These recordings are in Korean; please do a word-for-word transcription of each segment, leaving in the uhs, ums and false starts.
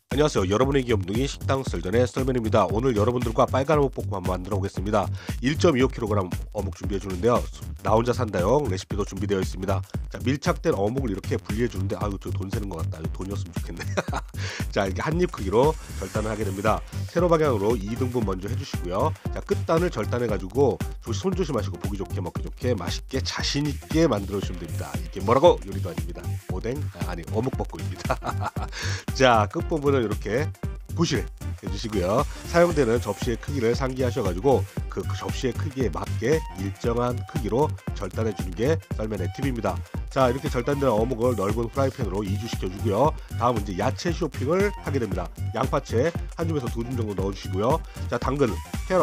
안녕하세요. 여러분의 귀염둥이 식당 썰전의 썰맨입니다. 오늘 여러분들과 빨간 어묵 볶음 한번 만들어 보겠습니다. 일 점 이오 킬로그램 어묵 준비해 주는데요. 나 혼자 산다용 레시피도 준비되어 있습니다. 자, 밀착된 어묵을 이렇게 분리해 주는데 아유 저 돈 세는 것 같다. 이거 돈이었으면 좋겠네. 자, 이렇게 한 입 크기로 절단을 하게 됩니다. 세로 방향으로 이 등분 먼저 해주시고요. 자, 끝단을 절단해 가지고 손 조심하시고 보기 좋게 먹기 좋게 맛있게 자신 있게 만들어 주시면 됩니다. 이게 뭐라고 요리도 아닙니다. 오뎅 아, 아니 어묵 볶음입니다. 자, 끝부분을 이렇게 부실 해주시고요. 사용되는 접시의 크기를 상기하셔가지고 그, 그 접시의 크기에 맞게 일정한 크기로 절단해 주는 게 썰맨의 팁입니다. 자, 이렇게 절단된 어묵을 넓은 프라이팬으로 이주시켜 주고요. 다음은 이제 야채 쇼핑을 하게 됩니다. 양파채 한 줌에서 두 줌 정도 넣어주시고요. 자, 당근, 캐럿.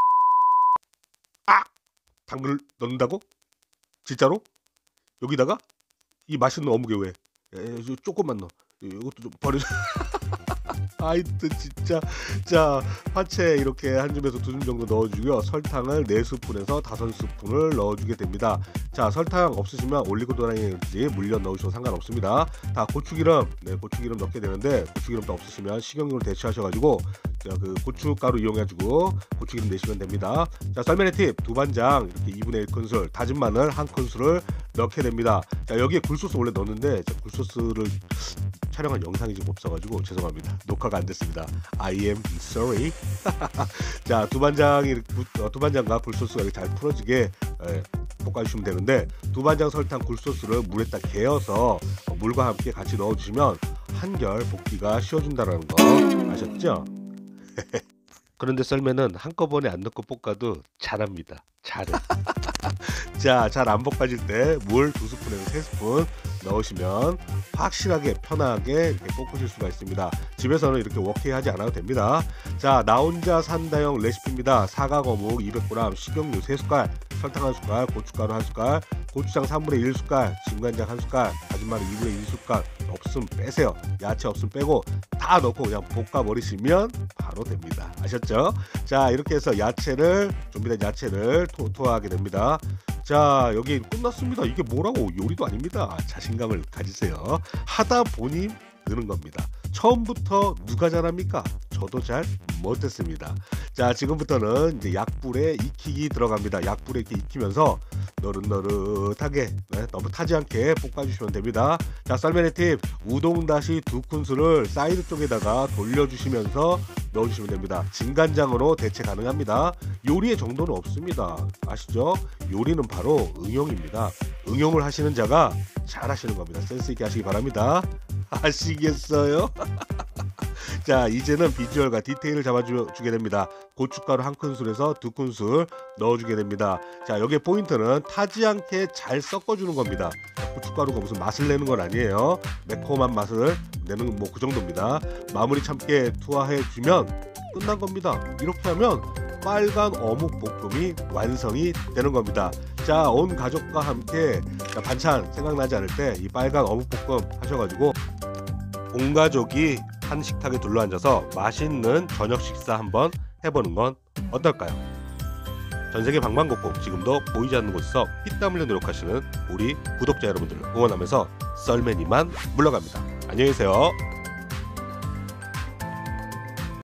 아! 당근을 넣는다고? 진짜로? 여기다가 이 맛있는 어묵에 왜? 에, 조금만 넣어. 이것도 좀 버려. 아이들 진짜. 자, 파채 이렇게 한 줌에서 두 줌 정도 넣어주고요. 설탕을 네 스푼에서 다섯 스푼을 넣어주게 됩니다. 자, 설탕 없으시면 올리고당이든지 물엿 넣으셔도 상관없습니다. 다 고추기름, 네, 고추기름 넣게 되는데 고추기름도 없으시면 식용유를 대체하셔가지고 자, 그 고춧가루 이용해가지고 고추기름 내시면 됩니다. 자, 썰맨의 팁, 두반장 이렇게 이분의 일 큰술, 다진 마늘 한 큰술을 넣게 됩니다. 자, 여기에 굴소스 원래 넣었는데 굴소스를 촬영한 영상이 좀 없어가지고 죄송합니다. 녹화가 안 됐습니다. I am sorry. 자, 두반장이 두반장과 굴소스가 이렇게 잘 풀어지게 에, 볶아주시면 되는데 두반장, 설탕, 굴소스를 물에다 개어서 물과 함께 같이 넣어주시면 한결 볶기가 쉬워진다는 거 아셨죠? 그런데 썰매는 한꺼번에 안 넣고 볶아도 잘합니다. 잘해. 자, 잘 안 볶아질 때 물 두 스푼에서 세 스푼 넣으시면 확실하게 편하게 이렇게 볶으실 수가 있습니다. 집에서는 이렇게 워킹 하지 않아도 됩니다. 자, 나 혼자 산다용 레시피입니다. 사각어묵 이백 그램, 식용유 세 숟갈, 설탕 한 숟갈, 고춧가루 한 숟갈, 고추장 삼분의 일 숟갈, 진간장 한 숟갈, 다진 마늘 이분의 일 숟갈. 없으면 빼세요. 야채 없으면 빼고 다 넣고 그냥 볶아 버리시면 바로 됩니다. 아셨죠? 자, 이렇게 해서 야채를 준비된 야채를 토토하게 됩니다. 자, 여기 끝났습니다. 이게 뭐라고? 요리도 아닙니다. 자신감을 가지세요. 하다 보니 느는 겁니다. 처음부터 누가 잘합니까? 저도 잘 못했습니다. 자, 지금부터는 이제 약불에 익히기 들어갑니다. 약불에 이렇게 익히면서 너릇너릇하게, 네, 너무 타지 않게 볶아주시면 됩니다. 자, 썰맨의 팁, 우동다시 두 큰술을 사이드 쪽에다가 돌려주시면서 넣어주시면 됩니다. 진간장으로 대체 가능합니다. 요리의 정도는 없습니다. 아시죠? 요리는 바로 응용입니다. 응용을 하시는 자가 잘 하시는 겁니다. 센스 있게 하시기 바랍니다. 아시겠어요? 자, 이제는 비주얼과 디테일을 잡아주게 됩니다. 고춧가루 한 큰술에서 두 큰술 넣어주게 됩니다. 자, 여기에 포인트는 타지 않게 잘 섞어주는 겁니다. 고춧가루가 무슨 맛을 내는 건 아니에요. 매콤한 맛을 내는 뭐 그 정도입니다. 마무리 참깨 투하해주면 끝난 겁니다. 이렇게 하면 빨간 어묵 볶음이 완성이 되는 겁니다. 자, 온 가족과 함께 자, 반찬 생각나지 않을 때 이 빨간 어묵 볶음 하셔가지고 온 가족이 한 식탁에 둘러앉아서 맛있는 저녁 식사 한번 해보는 건 어떨까요? 전세계 방방곡곡 지금도 보이지 않는 곳에서 피땀 흘려 노력하시는 우리 구독자 여러분들을 응원하면서 썰매니만 물러갑니다. 안녕히 계세요.